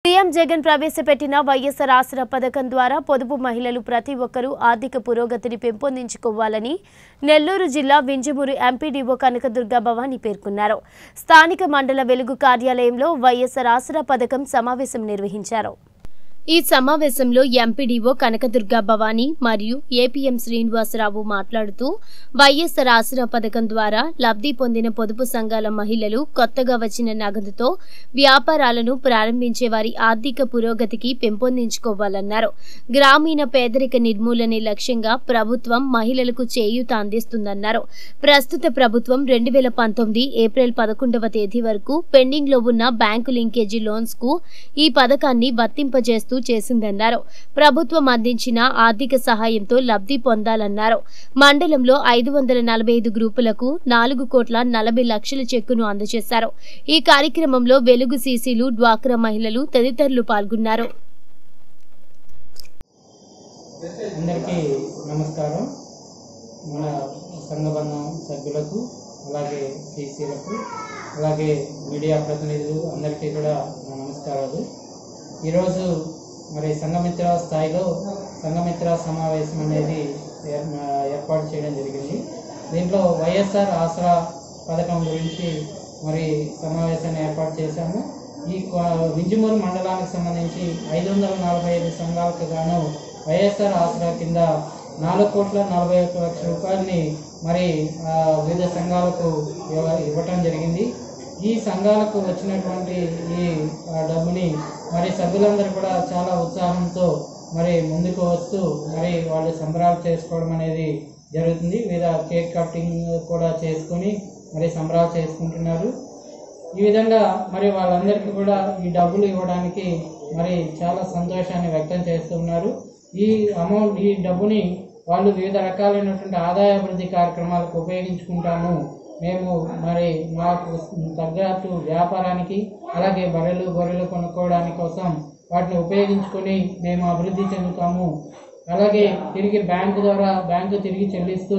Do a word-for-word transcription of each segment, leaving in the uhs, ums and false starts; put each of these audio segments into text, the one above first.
CM Jagan ప్రవేశపెట్టిన వైఎస్ఆర్ ఆసరా పథకం ద్వారా పొదుపు మహిళలు ప్రతి ఒక్కరూ ఆర్థిక పురోగతిని పెంపొందించుకోవాలని నెల్లూరు జిల్లా వింజమూరు ఎంపీడీఓ కనకదుర్గ భవాని పేర్కొన్నారు. స్థానిక మండల వెలుగు కార్యాలయంలో వైఎస్ఆర్ ఆసరా పథకం సమావేశం నిర్వహించారు. ఈ సమావేశంలో ఎంపీడీఓ కనకదుర్గ భవాని మరియు ఏపీఎం శ్రీనివాసరావు మాట్లాడుతూ వైఎస్ఆర్ ఆసరా పథకం ద్వారా లబ్ధి పొందిన పొదుపు సంఘాల మహిళలు కొత్తగా వచ్చిన నగదుతో వ్యాపారాలను ప్రారంభించే వారి ఆర్థిక పురోగతికి పెంపొందించుకోవాలన్నారు. గ్రామీణ పేదరిక నిర్మూలనే లక్ష్యంగా ప్రభుత్వం మహిళలకు చేయూత అందిస్తుందన్నారు. ప్రస్తుత ప్రభుత్వం రెండు వేల పంతొమ్మిది ఏప్రిల్ పదకొండవ తేదీ వరకు పెండింగ్ లో ఉన్న బ్యాంకు లింకేజీ లోన్స్ కు ఈ పథకాన్ని వర్తింపజేస్తూ చేసిందన్నారు. ప్రభుత్వం అందించిన ఆర్థిక సహాయంతో లబ్ధి పొందాలన్నారు. మండలంలో ఐదు వందల నలభై ఐదు గ్రూపులకు నాలుగు కోట్ల నలభై లక్షల చెక్కును అందజేశారు. ఈ కార్యక్రమంలో వెలుగు సీసీలు, డ్వాక్రా మహిళలు తదితరులు పాల్గొన్నారు. అందరికీ నమస్కారం. మన సంఘబంధం సభ్యులకు, అలాగే సీసీలకు, అలాగే మీడియా ప్రతినిధులు అందరికీ కూడా నమస్కారాలు. ఈరోజు మరి సంఘమిత్ర స్థాయిలో సంఘమిత్ర సమావేశం అనేది ఏర్పాటు చేయడం జరిగింది. దీంట్లో వైఎస్ఆర్ ఆసరా పథకం గురించి మరి సమావేశాన్ని ఏర్పాటు చేశాము. ఈ వింజమూరు మండలానికి సంబంధించి ఐదు వందల నలభై ఐదు సంఘాలకు గాను వైఎస్ఆర్ ఆసరా కింద నాలుగు కోట్ల నలభై ఒక్క లక్షల రూపాయలని మరి వివిధ సంఘాలకు ఇవ్వటం జరిగింది. ఈ సంఘాలకు వచ్చినటువంటి ఈ డబ్బుని మరి సభ్యులందరూ కూడా చాలా ఉత్సాహంతో మరి ముందుకు వస్తూ మరి వాళ్ళు సంబరాలు చేసుకోవడం అనేది జరుగుతుంది. వివిధ కేక్ కటింగ్ కూడా చేసుకొని మరి సంబరాలు చేసుకుంటున్నారు. ఈ విధంగా మరి వాళ్ళందరికీ కూడా ఈ డబ్బులు ఇవ్వడానికి మరి చాలా సంతోషాన్ని వ్యక్తం చేస్తున్నారు. ఈ అమౌంట్ ఈ డబ్బుని వాళ్ళు వివిధ రకాలైనటువంటి ఆదాయాభివృద్ధి కార్యక్రమాలకు ఉపయోగించుకుంటాము. మేము మరి మాకు తగ్గట్టు వ్యాపారానికి, అలాగే బర్రెలు గొర్రెలు కొనుక్కోవడానికి కోసం వాటిని ఉపయోగించుకొని మేము అభివృద్ధి చెందుతాము. అలాగే తిరిగి బ్యాంకు ద్వారా బ్యాంకు తిరిగి చెల్లిస్తూ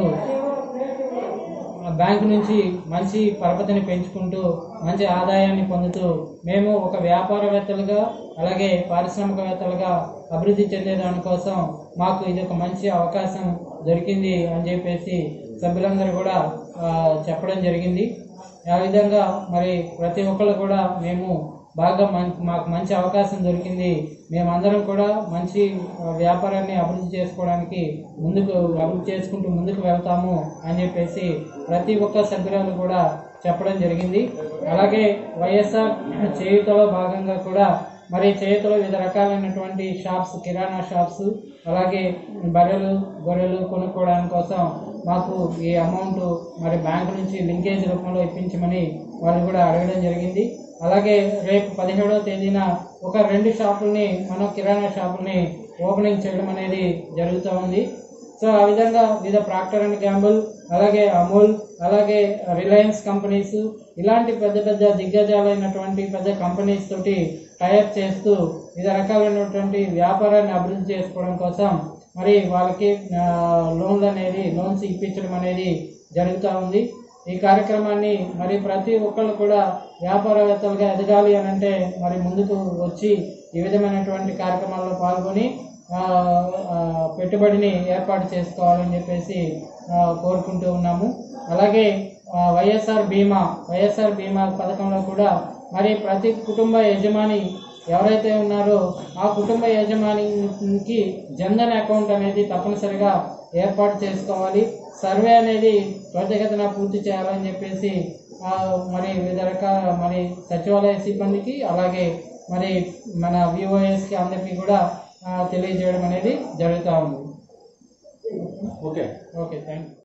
బ్యాంకు నుంచి మంచి పరపతిని పెంచుకుంటూ మంచి ఆదాయాన్ని పొందుతూ మేము ఒక వ్యాపారవేత్తలుగా, అలాగే పారిశ్రామికవేత్తలుగా అభివృద్ధి చెందే దానికోసం మాకు ఇది ఒక మంచి అవకాశం దొరికింది అని చెప్పేసి సభ్యులందరూ కూడా చెప్పడం జరిగింది. ఆ విధంగా మరి ప్రతి ఒక్కళ్ళు కూడా మేము బాగా మాకు మంచి అవకాశం దొరికింది, మేమందరం కూడా మంచి వ్యాపారాన్ని అభివృద్ధి చేసుకోవడానికి ముందుకు అభివృద్ధి చేసుకుంటూ ముందుకు వెళ్తాము అని చెప్పేసి ప్రతి ఒక్క సభ్యురాలు కూడా చెప్పడం జరిగింది. అలాగే వైఎస్ఆర్ చేయూతలో భాగంగా కూడా మరి చేయూతలో వివిధ రకాలైనటువంటి షాప్స్, కిరాణా షాప్స్, అలాగే బర్రెలు గొర్రెలు కొనుక్కోవడానికి కోసం మాకు ఈ అమౌంట్ మరి బ్యాంకు నుంచి లింకేజ్ రూపంలో ఇప్పించమని వాళ్ళు కూడా అడగడం జరిగింది. అలాగే రేపు పదిహేడవ తేదీన ఒక రెండు షాపుల్ని మనం కిరాణా షాపుల్ని ఓపెనింగ్ చేయడం అనేది జరుగుతూ ఉంది. సో ఆ విధంగా వివిధ ప్రాక్టర్ అండ్ గ్యాంబుల్, అలాగే అమూల్, అలాగే రిలయన్స్ కంపెనీస్, ఇలాంటి పెద్ద పెద్ద దిగ్గజాలైనటువంటి పెద్ద కంపెనీస్ తోటి టైఅప్ చేస్తూ వివిధ రకాలైనటువంటి వ్యాపారాన్ని అభివృద్ధి చేసుకోవడం కోసం మరి వాళ్ళకి లోన్లు అనేది లోన్స్ ఇప్పించడం అనేది జరుగుతూ ఉంది. ఈ కార్యక్రమాన్ని మరి ప్రతి ఒక్కళ్ళు కూడా వ్యాపారవేత్తలుగా ఎదగాలి అని అంటే మరి ముందుకు వచ్చి ఈ విధమైనటువంటి కార్యక్రమాల్లో పాల్గొని పెట్టుబడిని ఏర్పాటు చేసుకోవాలని చెప్పేసి కోరుకుంటూ ఉన్నాము. అలాగే వైఎస్ఆర్ బీమా వైఎస్ఆర్ బీమా పథకంలో కూడా మరి ప్రతి కుటుంబ యజమాని ఎవరైతే ఉన్నారో ఆ కుటుంబ యజమానికి జన్ధన్ అకౌంట్ అనేది తప్పనిసరిగా ఏర్పాటు చేసుకోవాలి. సర్వే అనేది త్వరితగతిన పూర్తి చేయాలని చెప్పేసి మరి వివిధ రకాల మరి సచివాలయ సిబ్బందికి, అలాగే మరి మన విఓఎస్కి అందరికీ కూడా తెలియజేయడం అనేది జరుగుతూ ఉంది. Okay okay thank you.